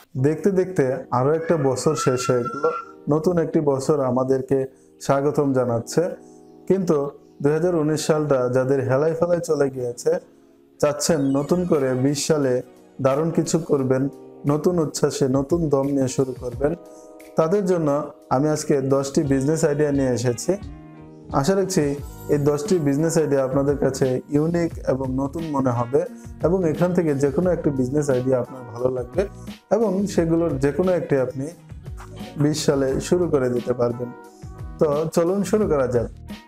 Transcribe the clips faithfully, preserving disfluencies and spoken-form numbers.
দেখতে দেখতে আরো একটা বছর শেষ হয়ে গেল, নতুন একটি বছর আমাদেরকে স্বাগতম জানাচ্ছে। কিন্তু দুই হাজার উনিশ সালটা যাদের হেলায় ফেলায় চলে গিয়েছে, চাচ্ছেন নতুন করে বিশ সালে দারুণ কিছু করবেন, নতুন উচ্ছ্বাসে নতুন দম নিয়ে শুরু করবেন, তাদের জন্য আমি আজকে দশটি বিজনেস আইডিয়া নিয়ে এসেছি। আশা রাখছি এই দশটি বিজনেস আইডিয়া আপনাদের কাছে ইউনিক এবং নতুন মনে হবে এবং এখান থেকে যে কোনো একটি বিজনেস আইডিয়া আপনার ভালো লাগবে এবং সেগুলোর যে কোনো একটি আপনি বিশ সালে শুরু করে দিতে পারবেন। তো চলুন শুরু করা যাক।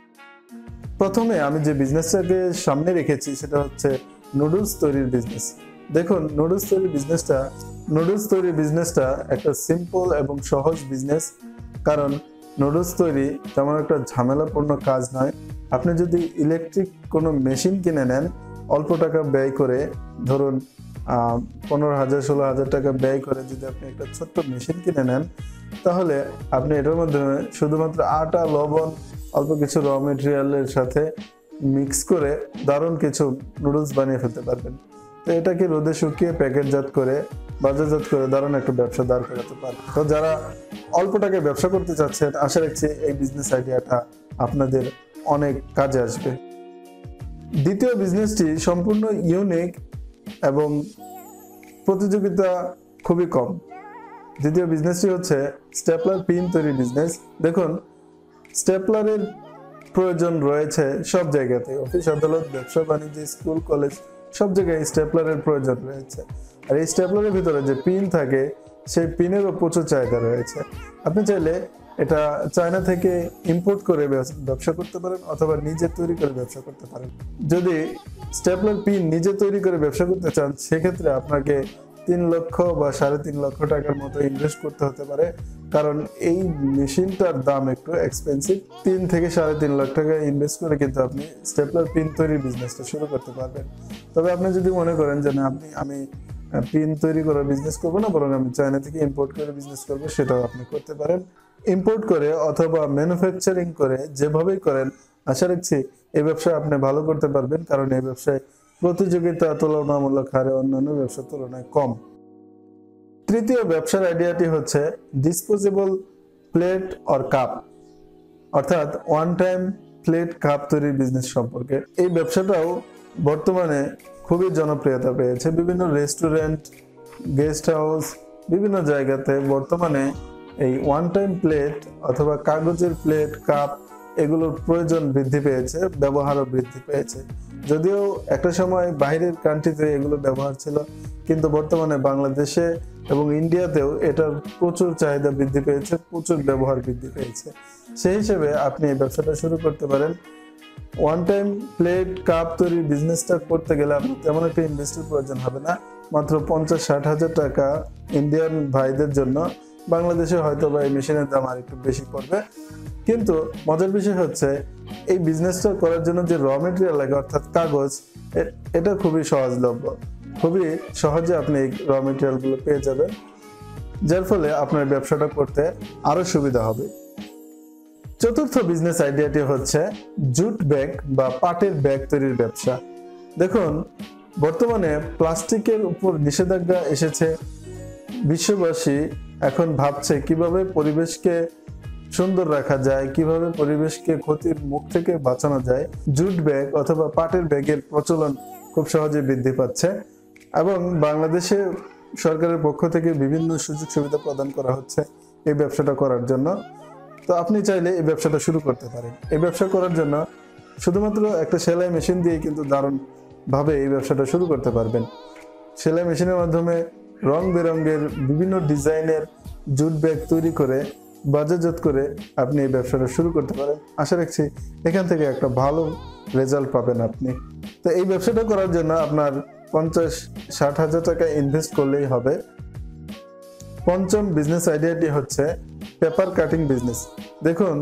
প্রথমে আমি যে বিজনেসটাকে সামনে রেখেছি সেটা হচ্ছে নুডলস তৈরির বিজনেস। দেখুন, নুডলস তৈরির বিজনেসটা নুডলস তৈরির বিজনেসটা একটা সিম্পল এবং সহজ বিজনেস, কারণ নুডলস তৈরি তেমন একটা ঝামেলাপূর্ণ কাজ নয়। আপনি যদি ইলেকট্রিক কোনো মেশিন কিনে নেন, অল্প টাকা ব্যয় করে, ধরুন পনেরো হাজার ষোলো হাজার টাকা ব্যয় করে যদি আপনি একটা ছোট্ট মেশিন কিনে নেন, তাহলে আপনি এটার মাধ্যমে শুধুমাত্র আটা, লবণ, অল্প কিছু র মেটেরিয়ালের সাথে মিক্স করে দারুণ কিছু নুডলস বানিয়ে ফেলতে পারবেন। তো এটাকে রোদে শুকিয়ে প্যাকেটজাত করে বাজারজাত করে দারুণ একটা ব্যবসা দাঁড় করাতে পারবেন। তো যারা অল্প টাকায় ব্যবসা করতে চাচ্ছেন, আশা রাখছি এই বিজনেস আইডিয়াটা আপনাদের অনেক কাজে আসবে। দ্বিতীয় বিজনেসটি সম্পূর্ণ ইউনিক এবং প্রতিযোগিতা খুবই কম। দ্বিতীয় বিজনেসটি হচ্ছে স্টেপলার পিন তৈরি বিজনেস। দেখুন, স্টেপলারের প্রয়োজন রয়েছে সব জায়গাতে, অফিস আদালত, ব্যবসা বাণিজ্য, স্কুল কলেজ, সব জায়গায় স্টেপলারের প্রয়োজন রয়েছে। আর এই স্টেপলারের ভিতরে যে পিন থাকে, সেই পিনেরও প্রচুর চাহিদা রয়েছে। আপনি চাইলে এটা চায়না থেকে ইম্পোর্ট করে ব্যবসা করতে পারেন অথবা নিজে তৈরি করে ব্যবসা করতে পারেন। যদি স্টেপলার পিন নিজে তৈরি করে ব্যবসা করতে চান, সেক্ষেত্রে আপনাকে তিন লক্ষ বা সাড়ে তিন লক্ষ টাকার মতো ইনভেস্ট করতে হতে পারে, কারণ এই মেশিনটার দাম একটু এক্সপেন্সিভ। তিন থেকে সাড়ে তিন লাখ টাকা ইনভেস্ট করে কিন্তু আপনি স্টেপলার পিন তৈরির বিজনেসটা শুরু করতে পারবেন। তবে আপনি যদি মনে করেন যে না, আপনি আমি পিন তৈরি করার বিজনেস করবো না, বরং আমি চায়না থেকে ইম্পোর্ট করে বিজনেস করবো, সেটাও আপনি করতে পারেন। ইম্পোর্ট করে অথবা ম্যানুফ্যাকচারিং করে যেভাবেই করেন, আশা রাখছি এই ব্যবসা আপনি ভালো করতে পারবেন, কারণ এই ব্যবসায় প্রতিযোগিতা তুলনামূলক হারে অন্যান্য ব্যবসার তুলনায় কম। তৃতীয় ব্যবসার আইডিয়াটি হচ্ছে ডিসপোজেবল প্লেট অর কাপ, অর্থাৎ ওয়ান টাইম প্লেট কাপ তৈরির বিজনেস সম্পর্কে। এই ব্যবসাটাও বর্তমানে খুবই জনপ্রিয়তা পেয়েছে। বিভিন্ন রেস্টুরেন্ট, গেস্ট হাউস, বিভিন্ন জায়গাতে বর্তমানে এই ওয়ান টাইম প্লেট অথবা কাগজের প্লেট, কাপ, এগুলোর প্রয়োজন বৃদ্ধি পেয়েছে, ব্যবহারও বৃদ্ধি পেয়েছে। যদিও একটা সময় বাইরের কান্ট্রিতে এগুলো ব্যবহার ছিল, কিন্তু বর্তমানে বাংলাদেশে এবং ইন্ডিয়াতেও এটার প্রচুর চাহিদা বৃদ্ধি পেয়েছে, প্রচুর ব্যবহার বৃদ্ধি পেয়েছে। সেই হিসেবে আপনি এই ব্যবসাটা শুরু করতে পারেন। ওয়ান টাইম প্লেট কাপ তৈরির বিজনেসটা করতে গেলে আপনার তেমন একটা ইনভেস্টের প্রয়োজন হবে না, মাত্র পঞ্চাশ ষাট হাজার টাকা ইন্ডিয়ান ভাইদের জন্য। বাংলাদেশে হয়তো বা এই মেশিনের দাম আর একটু বেশি পড়বে, কিন্তু মজার বিষয় হচ্ছে এই বিজনেসটা করার জন্য যে র মেটেরিয়াল লাগে, অর্থাৎ কাগজ, এটা খুবই সহজলভ্য। খুবই সহজে আপনি এই র মেটেরিয়ালগুলো পেয়ে যাবেন, যার ফলে আপনার ব্যবসাটা করতে আরো সুবিধা হবে। চতুর্থ বিজনেস আইডিয়াটি হচ্ছে জুট ব্যাগ বা পাটের ব্যাগ তৈরির ব্যবসা। দেখুন, বর্তমানে প্লাস্টিকের উপর নিষেধাজ্ঞা এসেছে। বিশ্ববাসী এখন ভাবছে কিভাবে পরিবেশকে সুন্দর রাখা যায়, কিভাবে পরিবেশকে ক্ষতির মুখ থেকে বাঁচানো যায়। জুট ব্যাগ অথবা পাটের ব্যাগের প্রচলন খুব সহজে বৃদ্ধি পাচ্ছে এবং বাংলাদেশে সরকারের পক্ষ থেকে বিভিন্ন সুযোগ সুবিধা প্রদান করা হচ্ছে এই ব্যবসাটা করার জন্য। তো আপনি চাইলে এই ব্যবসাটা শুরু করতে পারেন। এই ব্যবসা করার জন্য শুধুমাত্র একটা সেলাই মেশিন দিয়ে কিন্তু দারুণ ভাবে এই ব্যবসাটা শুরু করতে পারবেন। সেলাই মেশিনের মাধ্যমে রং বেরঙের বিভিন্ন ডিজাইনের জুট ব্যাগ তৈরি করে বাজারজাত করে আপনি এই ব্যবসাটা শুরু করতে পারেন। আশা রাখছি এখান থেকে একটা ভালো রেজাল্ট পাবেন আপনি। তো এই ব্যবসাটা করার জন্য আপনার পঞ্চাশ ষাট হাজার টাকা ইনভেস্ট করলেই হবে। পঞ্চম বিজনেস আইডিয়াটি হচ্ছে পেপার কাটিং বিজনেস। দেখুন,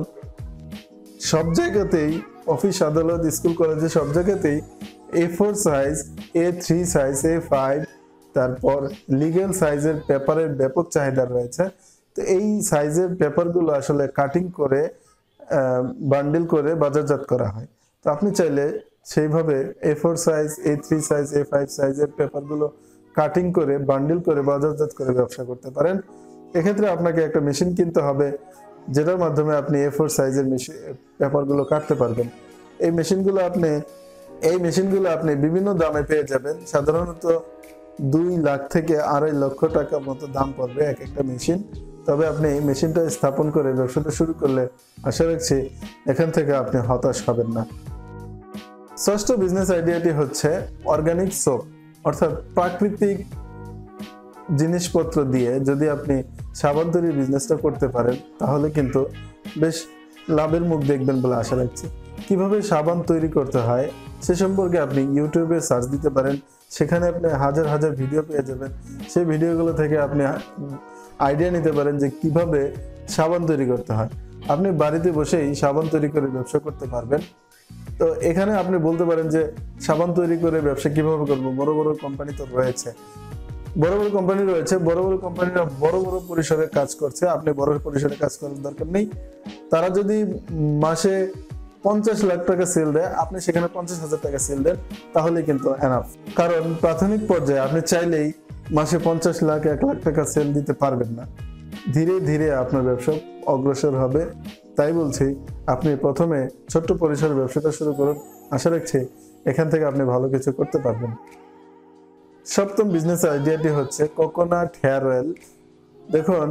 সব জায়গাতেই, অফিস আদালত, স্কুল কলেজে, সব জায়গাতেই A four size, A three size, A five, তারপর লিগ্যাল সাইজের পেপারের ব্যাপক চাহিদা রয়েছে। তো এই সাইজের পেপারগুলো আসলে কাটিং করে বান্ডিল করে বাজারজাত করা হয়। তো আপনি চাইলে সেইভাবে A four size, A three size, A five সাইজের পেপারগুলো কাটিং করে বান্ডিল করে বাজারজাত করে ব্যবসা করতে পারেন। এক্ষেত্রে আপনাকে একটা মেশিন কিনতে হবে, যেটার মাধ্যমে আপনি এ ফোর সাইজের মেশিন পেপারগুলো কাটতে পারবেন। এই মেশিনগুলো আপনি এই মেশিনগুলো আপনি বিভিন্ন দামে পেয়ে যাবেন। সাধারণত দুই লাখ থেকে আড়াই লক্ষ টাকা মতো দাম পড়বে এক একটা মেশিন। তবে আপনি এই মেশিনটা স্থাপন করে ব্যবসাটা শুরু করলে আশা রাখছি এখান থেকে আপনি হতাশ হবেন না। ষষ্ঠ বিজনেস আইডিয়াটি হচ্ছে অর্গানিক সোপ, অর্থাৎ প্রাকৃতিক জিনিসপত্র দিয়ে যদি আপনি সাবান তৈরির বিজনেসটা করতে পারেন তাহলে কিন্তু বেশ লাভের মুখ দেখবেন বলে আশা রাখছি। কিভাবে সাবান তৈরি করতে হয় সে সম্পর্কে আপনি ইউটিউবে সার্চ দিতে পারেন, সেখানে আপনি হাজার হাজার ভিডিও পেয়ে যাবেন। সেই ভিডিওগুলো থেকে আপনি আইডিয়া নিতে পারেন যে কিভাবে সাবান তৈরি করতে হয়। আপনি বাড়িতে বসেই সাবান তৈরি করে ব্যবসা করতে পারবেন। তো এখানে আপনি বলতে পারেন যে সাবান তৈরি করে ব্যবসা কিভাবে করব, বড় বড় কোম্পানি তো রয়েছে, বড় বড় কোম্পানি রয়েছে বড় বড় কোম্পানিরা বড় বড় পরিসরে কাজ করছে, আপনি বড় পরিসরে কাজ করার দরকার নেই। তারা যদি মাসে পঞ্চাশ লাখ টাকা সেল দেয়, আপনি সেখানে পঞ্চাশ হাজার টাকা সেল দেন, তাহলে কিন্তু এনাফ। কারণ প্রাথমিক পর্যায়ে আপনি চাইলেই মাসে পঞ্চাশ লাখ এক লাখ টাকা সেল দিতে পারবেন না। ধীরে ধীরে আপনার ব্যবসা অগ্রসর হবে। তাই বলছি আপনি প্রথমে ছোট্ট পরিসরে ব্যবসাটা শুরু করুন, আশা রাখছি এখান থেকে আপনি ভালো কিছু করতে পারবেন। সপ্তম বিজনেস আইডিয়াটি হচ্ছে কোকোনাট হেয়ার অয়েল। দেখুন,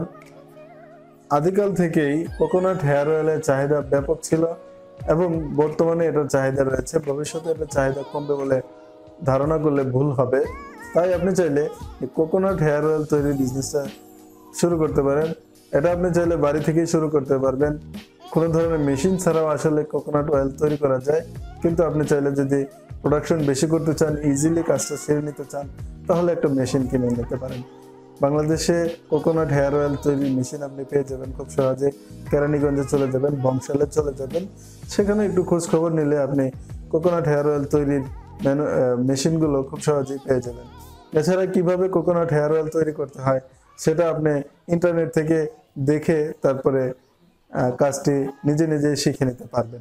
আদিকাল থেকেই কোকোনাট হেয়ার অয়েলের চাহিদা ব্যাপক ছিল এবং বর্তমানে এটার চাহিদা রয়েছে, ভবিষ্যতে এটার চাহিদা কমবে বলে ধারণা করলে ভুল হবে। তাই আপনি চাইলে কোকোনাট হেয়ার অয়েল তৈরির বিজনেসটা শুরু করতে পারেন। এটা আপনি চাইলে বাড়ি থেকেই শুরু করতে পারবেন। কোনো ধরনের মেশিন ছাড়াও আসলে কোকোনাট অয়েল তৈরি করা যায়, কিন্তু আপনি চাইলে যদি প্রোডাকশন বেশি করতে চান, ইজিলি কাজটা সেরে নিতে চান, তাহলে একটা মেশিন কিনে নিতে পারেন। বাংলাদেশে কোকোনাট হেয়ার অয়েল তৈরির মেশিন আপনি পেয়ে যাবেন খুব সহজে। কেরানীগঞ্জে চলে যাবেন, বংশালে চলে যাবেন, সেখানে একটু খোঁজ খবর নিলে আপনি কোকোনাট হেয়ার অয়েল তৈরির মেশিনগুলো খুব সহজেই পেয়ে যাবেন। এছাড়া কিভাবে কোকোনাট হেয়ার অয়েল তৈরি করতে হয় সেটা আপনি ইন্টারনেট থেকে দেখে তারপরে কাজটি নিজে নিজে শিখে নিতে পারবেন।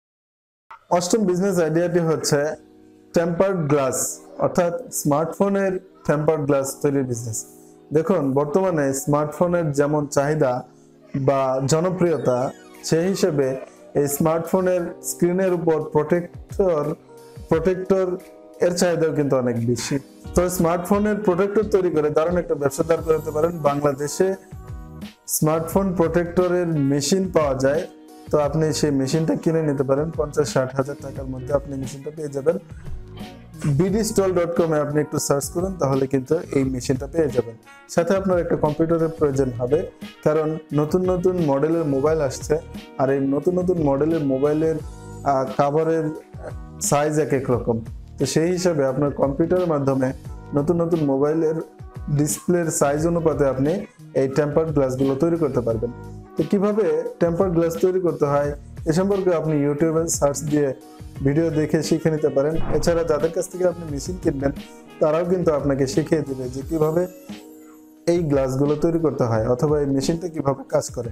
অষ্টম বিজনেস আইডিয়াটি হচ্ছে টেম্পার্ড গ্লাস, অর্থাৎ স্মার্টফোনের টেম্পার্ড গ্লাস তৈরির বিজনেস। দেখুন, বর্তমানে স্মার্টফোনের যেমন চাহিদা বা জনপ্রিয়তা, সেই হিসেবে এই স্মার্টফোনের স্ক্রিনের উপর প্রোটেক্টর প্রোটেক্টর এর চাহিদাও কিন্তু অনেক বেশি। তো স্মার্টফোনের প্রোটেক্টর তৈরি করে দারুণ একটা ব্যবসা দাঁড় করাতে পারেন। বাংলাদেশে স্মার্টফোন প্রোটেক্টরের মেশিন পাওয়া যায়, তো আপনি সেই মেশিনটা কিনে নিতে পারেন। পঞ্চাশ ষাট হাজার টাকার মধ্যে আপনি মেশিনটা পেয়ে যাবেন। বিডি স্টল ডট কম এ আপনি একটু সার্চ করুন, তাহলে কিন্তু এই মেশিনটা পেয়ে যাবেন। সাথে আপনার একটা কম্পিউটারের প্রয়োজন হবে, কারণ নতুন নতুন মডেলের মোবাইল আসছে, আর এই নতুন নতুন মডেলের মোবাইলের কাভারের সাইজ এক এক রকম। তো সেই হিসাবে আপনার কম্পিউটারের মাধ্যমে নতুন নতুন মোবাইলের ডিসপ্লের সাইজ অনুপাতে আপনি এই টেম্পার্ড গ্লাসগুলো তৈরি করতে পারবেন। তো কিভাবে টেম্পার্ড গ্লাস তৈরি করতে হয় এ সম্পর্কে আপনি ইউটিউবে সার্চ দিয়ে ভিডিও দেখে শিখে নিতে পারেন। এছাড়া যাদের কাছ থেকে আপনি মেশিন কিনবেন তারাও কিন্তু আপনাকে শিখিয়ে দিবে যে কিভাবে এই গ্লাসগুলো তৈরি করতে হয়, অথবা এই মেশিনটা কিভাবে কাজ করে।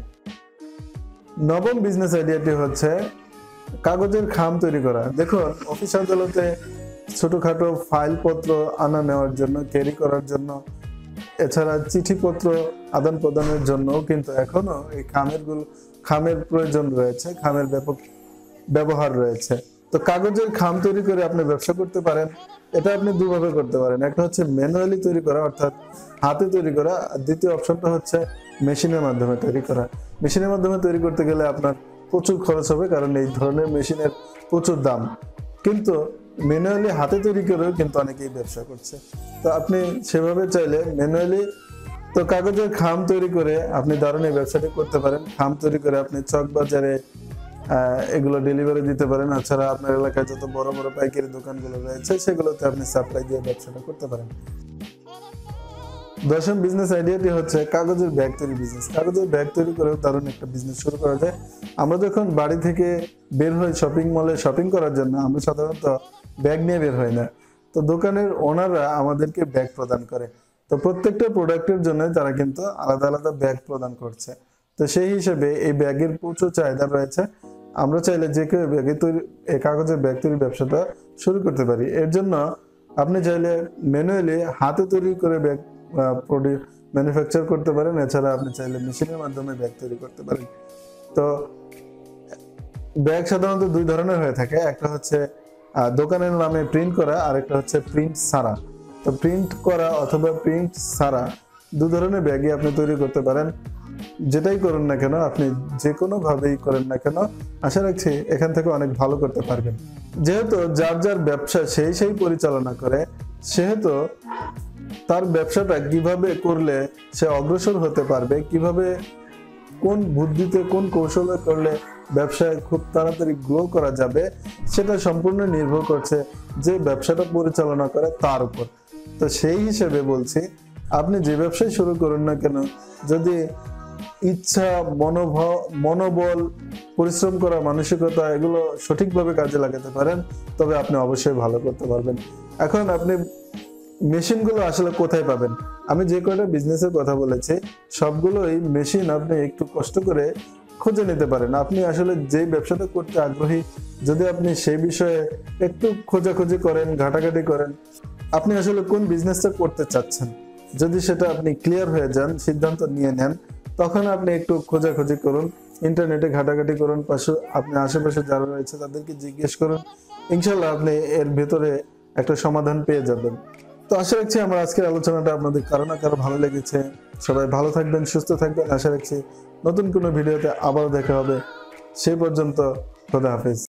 নবম বিজনেস আইডিয়াটি হচ্ছে কাগজের খাম তৈরি করা। দেখুন, অফিস আদালতে ছোটখাটো ফাইলপত্র আনা নেওয়ার জন্য, ক্যারি করার জন্য, এছাড়া চিঠিপত্র আদান প্রদানের জন্য কিন্তু এখনো এই খামের গুলো খামের প্রয়োজন রয়েছে, খামের ব্যাপক ব্যবহার রয়েছে। তো কাগজের খাম তৈরি করে আপনি ব্যবসা করতে পারেন। এটা আপনি দুভাবে করতে পারেন, একটা হচ্ছে ম্যানুয়ালি তৈরি করা, অর্থাৎ হাতে তৈরি করা, আর দ্বিতীয় অপশনটা হচ্ছে মেশিনের মাধ্যমে তৈরি করা। মেশিনের মাধ্যমে তৈরি করতে গেলে আপনার প্রচুর খরচ হবে, কারণ এই ধরনের মেশিনের প্রচুর দাম। কিন্তু ম্যানুয়ালি হাতে তৈরি করেও কিন্তু অনেকেই ব্যবসা করছে। তো আপনি সেভাবে চাইলে ম্যানুয়ালি তো কাগজের খাম তৈরি করে আপনি দারুণ এই ব্যবসাটি করতে পারেন। খাম তৈরি করে আপনি চক বাজারে এগুলো ডেলিভারি দিতে পারেন। এছাড়া আপনার এলাকায় যত বড় বড় পাইকারি দোকানগুলো রয়েছে সেগুলোতে আপনি সাপ্লাই দিয়ে ব্যবসাটা করতে পারেন। দশম বিজনেস আইডিয়াটি হচ্ছে কাগজের ব্যাগ তৈরি বিজনেস। কাগজের ব্যাগ তৈরি করেও দারুণ একটা বিজনেস শুরু করা যায়। আমরা যখন বাড়ি থেকে বের হই শপিং মলে শপিং করার জন্য, আমরা সাধারণত ব্যাগ নিয়ে বের হই না। তো দোকানের ওনাররা আমাদেরকে ব্যাগ প্রদান করে। তো প্রত্যেকটা প্রোডাক্টের জন্য তারা কিন্তু আলাদা আলাদা ব্যাগ প্রদান করছে। তো সেই হিসেবে এই ব্যাগের প্রচুর চাহিদা রয়েছে। আমরা চাইলে যে কেউ ব্যাগে তৈরি এই কাগজের ব্যাগ তৈরির ব্যবসাটা শুরু করতে পারি। এর জন্য আপনি চাইলে ম্যানুয়ালি হাতে তৈরি করে ব্যাগ প্রোডিউস ম্যানুফ্যাকচার করতে পারেন। এছাড়া আপনি চাইলে মেশিনের মাধ্যমে ব্যাগ তৈরি করতে পারেন। তো ব্যাগ সাধারণত দুই ধরনের হয়ে থাকে, একটা হচ্ছে দোকানের নামে প্রিন্ট করা, আর একটা হচ্ছে প্রিন্ট ছাড়া। তো প্রিন্ট করা অথবা প্রিন্ট ছাড়া দু ধরনের ব্যাগই আপনি তৈরি করতে পারেন। যেটাই করুন না কেন, আপনি যে কোনো ভাবেই করেন না কেন, আশা রাখছি এখান থেকে অনেক ভালো করতে পারবেন। যেহেতু যার যার ব্যবসা সেই সেই পরিচালনা করে, সেহেতু তার ব্যবসাটা কিভাবে করলে সে অগ্রসর হতে পারবে, কিভাবে কোন বুদ্ধিতে কোন কৌশলে করলে ব্যবসায় খুব তাড়াতাড়ি গ্রো করা যাবে, সেটা সম্পূর্ণ নির্ভর করছে যে ব্যবসাটা পরিচালনা করে তার উপর। তো সেই হিসেবে বলছি, আপনি যে ব্যবসায় শুরু করুন না কেন, যদি ইচ্ছা, মনোভাব, মনোবল, পরিশ্রম করা মানসিকতা এগুলো সঠিকভাবে কাজে লাগাতে পারেন, তবে আপনি অবশ্যই ভালো করতে পারবেন। এখন আপনি মেশিনগুলো আসলে কোথায় পাবেন? আমি যে কয়টা বিজনেসের কথা বলেছি সবগুলোই মেশিন আপনি একটু কষ্ট করে খুঁজে নিতে পারেন। আপনি আসলে যে ব্যবসাটা করতে আগ্রহী, যদি আপনি সেই বিষয়ে একটু খোঁজাখুঁজি করেন, ঘাটাঘাটি করেন, আপনি আসলে কোন বিজনেসটা করতে চাচ্ছেন, যদি সেটা আপনি ক্লিয়ার হয়ে যান, সিদ্ধান্ত নিয়ে নেন, তখন আপনি একটু খোঁজাখুঁজি করুন, ইন্টারনেটে ঘাটাঘাটি করুন, পাশে আপনি আশেপাশে যারা রয়েছে তাদেরকে জিজ্ঞেস করুন, ইনশাল্লাহ আপনি এর ভেতরে একটা সমাধান পেয়ে যাবেন। তো আশা রাখছি আমার আজকের আলোচনাটা আপনাদের কারো না কারো ভালো লেগেছে। সবাই ভালো থাকবেন, সুস্থ থাকবেন। আশা রাখছি নতুন কোনো ভিডিওতে আবারও দেখা হবে। সেই পর্যন্ত খোদা হাফেজ।